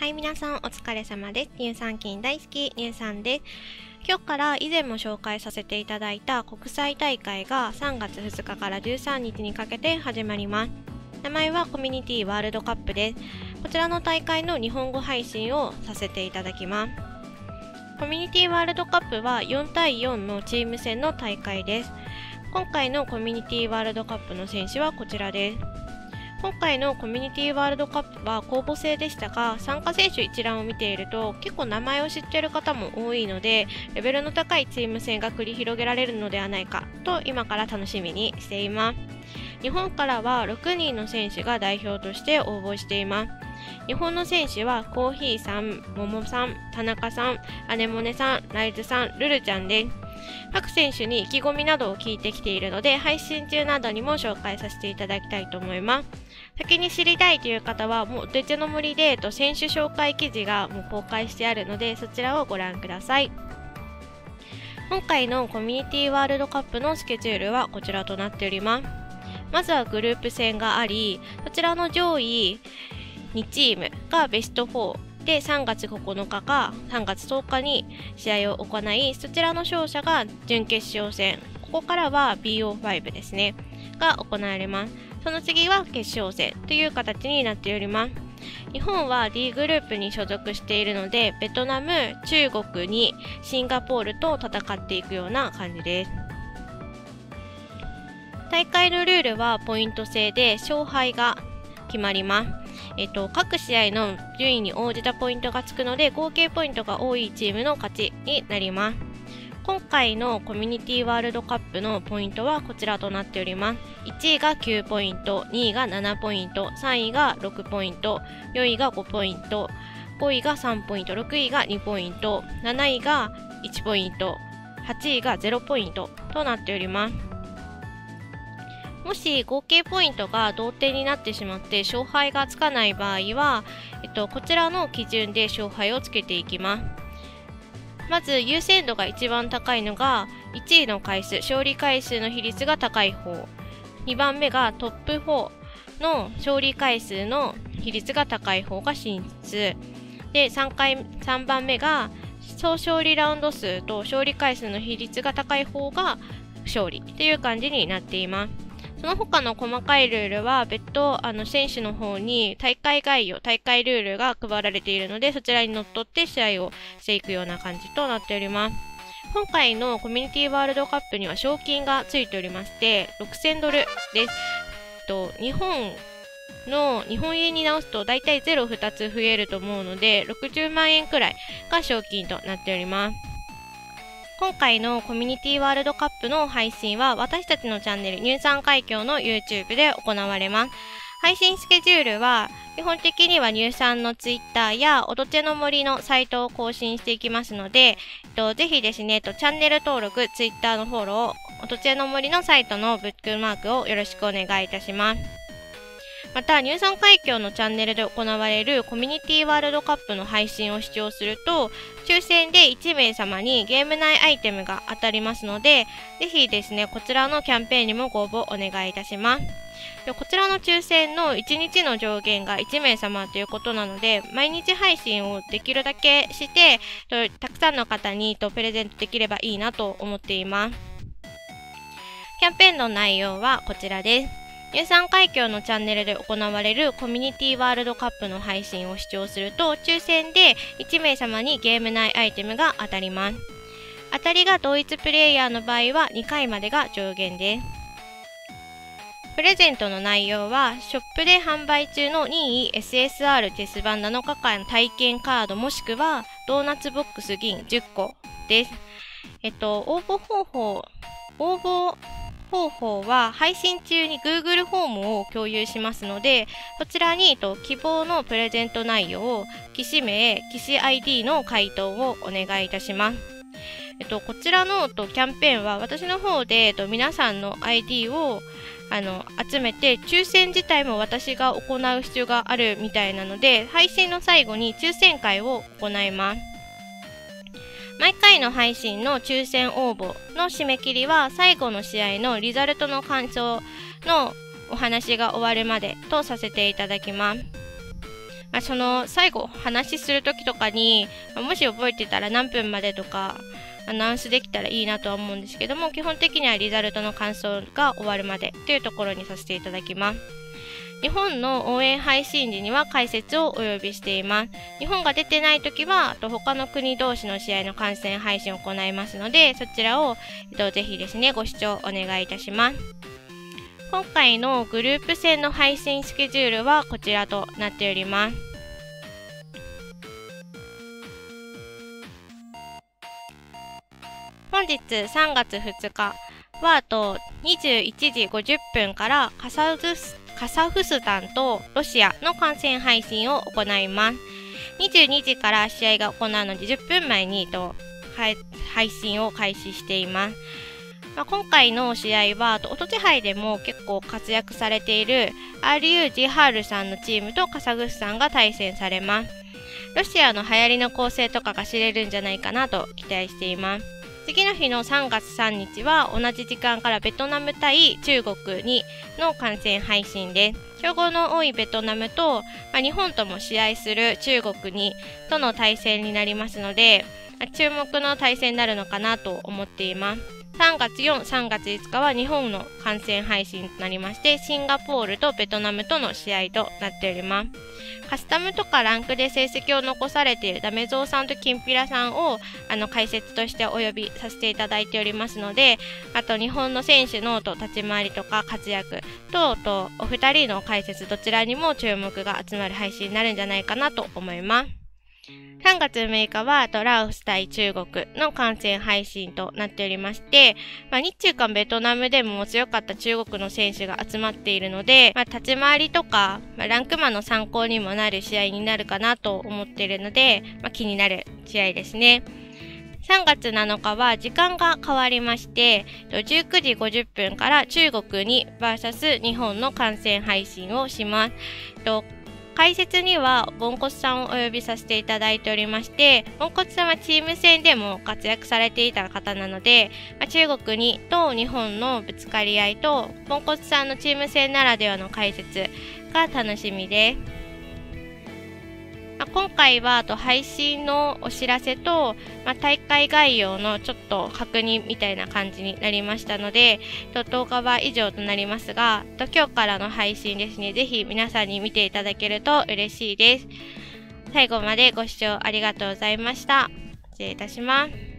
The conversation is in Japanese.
はい、皆さんお疲れ様です。乳酸菌大好き、乳酸です。今日から以前も紹介させていただいた国際大会が3月2日から13日にかけて始まります。名前はコミュニティワールドカップです。こちらの大会の日本語配信をさせていただきます。コミュニティワールドカップは4対4のチーム戦の大会です。今回のコミュニティワールドカップの選手はこちらです。今回のコミュニティワールドカップは公募制でしたが、参加選手一覧を見ていると結構名前を知っている方も多いので、レベルの高いチーム戦が繰り広げられるのではないかと今から楽しみにしています。日本からは6人の選手が代表として応募しています。日本の選手はコーヒーさん、ももさん、田中さん、アネモネさん、ライズさん、ルルちゃんです。各選手に意気込みなどを聞いてきているので、配信中などにも紹介させていただきたいと思います。先に知りたいという方は、もううちの森で選手紹介記事がもう公開してあるので、そちらをご覧ください。今回のコミュニティワールドカップのスケジュールはこちらとなっております。まずはグループ戦があり、そちらの上位2チームがベスト4で3月9日か3月10日に試合を行い、そちらの勝者が準決勝戦、ここからは BO5 ですねが行われます。その次は決勝戦という形になっております。日本は D グループに所属しているので、ベトナム、中国にシンガポールと戦っていくような感じです。大会のルールはポイント制で勝敗が決まります。各試合の順位に応じたポイントがつくので、合計ポイントが多いチームの勝ちになります。今回のコミュニティワールドカップのポイントはこちらとなっております。1位が9ポイント、2位が7ポイント、3位が6ポイント、4位が5ポイント、5位が3ポイント、6位が2ポイント、7位が1ポイント、8位が0ポイントとなっております。もし合計ポイントが同点になってしまって勝敗がつかない場合は、こちらの基準で勝敗をつけていきます。まず優先度が一番高いのが1位の回数、勝利回数の比率が高い方。2番目がトップ4の勝利回数の比率が高い方が進出。で、3番目が総勝利ラウンド数と勝利回数の比率が高い方が勝利という感じになっています。その他の細かいルールは別途選手の方に大会概要、大会ルールが配られているので、そちらにのっとって試合をしていくような感じとなっております。今回のコミュニティワールドカップには賞金がついておりまして、$6000です。日本円に直すとだいたい0、2つ増えると思うので、60万円くらいが賞金となっております。今回のコミュニティワールドカップの配信は私たちのチャンネル乳酸海峡の YouTube で行われます。配信スケジュールは基本的には乳酸の Twitter やおとちの森のサイトを更新していきますので、ぜひですね、チャンネル登録、Twitter のフォロー、おとちの森のサイトのブックマークをよろしくお願いいたします。また、乳酸海峡のチャンネルで行われるコミュニティワールドカップの配信を視聴すると、抽選で1名様にゲーム内アイテムが当たりますので、ぜひですね、こちらのキャンペーンにもご応募お願いいたします。で、こちらの抽選の1日の上限が1名様ということなので、毎日配信をできるだけして、たくさんの方にプレゼントできればいいなと思っています。キャンペーンの内容はこちらです。乳酸海峡のチャンネルで行われるコミュニティワールドカップの配信を視聴すると、抽選で1名様にゲーム内アイテムが当たります。当たりが同一プレイヤーの場合は2回までが上限です。プレゼントの内容は、ショップで販売中の任意 SSR チェス盤7日間体験カードもしくはドーナツボックス銀10個です。応募方法は配信中に Google フォームを共有しますので、そちらに希望のプレゼント内容、機種名、機種 ID の回答をお願いいたします。こちらのキャンペーンは私の方で皆さんの ID を集めて、抽選自体も私が行う必要があるみたいなので、配信の最後に抽選会を行います。毎回の配信の抽選応募の締め切りは最後の試合のリザルトの感想のお話が終わるまでとさせていただきます。 その最後話する時とかに、もし覚えてたら何分までとかアナウンスできたらいいなとは思うんですけども、基本的にはリザルトの感想が終わるまでというところにさせていただきます。日本の応援配信時には解説をお呼びしています。日本が出てない時は他の国同士の試合の観戦配信を行いますので、そちらを、ぜひですねご視聴お願いいたします。今回のグループ戦の配信スケジュールはこちらとなっております。本日3月2日は21時50分からカザフスタンとロシアの観戦配信を行います。22時から試合が行うので10分前に配信を開始しています。今回の試合はおとち杯でも結構活躍されている RU ジハールさんのチームとカザフスタンが対戦されます。ロシアの流行りの構成とかが知れるんじゃないかなと期待しています。次の日の3月3日は同じ時間からベトナム対中国にの観戦配信です。強豪の多いベトナムと、日本とも試合する中国にとの対戦になりますので、注目の対戦になるのかなと思っています。3月4、3月5日は日本の観戦配信となりまして、シンガポールとベトナムとの試合となっております。カスタムとかランクで成績を残されているダメゾウさんとキンピラさんを解説としてお呼びさせていただいておりますので、あと日本の選手の立ち回りとか活躍とお二人の解説どちらにも注目が集まる配信になるんじゃないかなと思います。3月6日はラオス対中国の観戦配信となっておりまして、日中韓ベトナムでも強かった中国の選手が集まっているので、立ち回りとか、ランクマンの参考にもなる試合になるかなと思っているので、気になる試合ですね。3月7日は時間が変わりまして、19時50分から中国に VS 日本の観戦配信をします。解説にはボンコツさんをお呼びさせていただいておりまして、ボンコツさんはチーム戦でも活躍されていた方なので、中国にと日本のぶつかり合いとボンコツさんのチーム戦ならではの解説が楽しみです。今回は配信のお知らせと、大会概要のちょっと確認みたいな感じになりましたので、動画は以上となりますが、今日からの配信ですね、ぜひ皆さんに見ていただけると嬉しいです。最後までご視聴ありがとうございました。失礼いたします。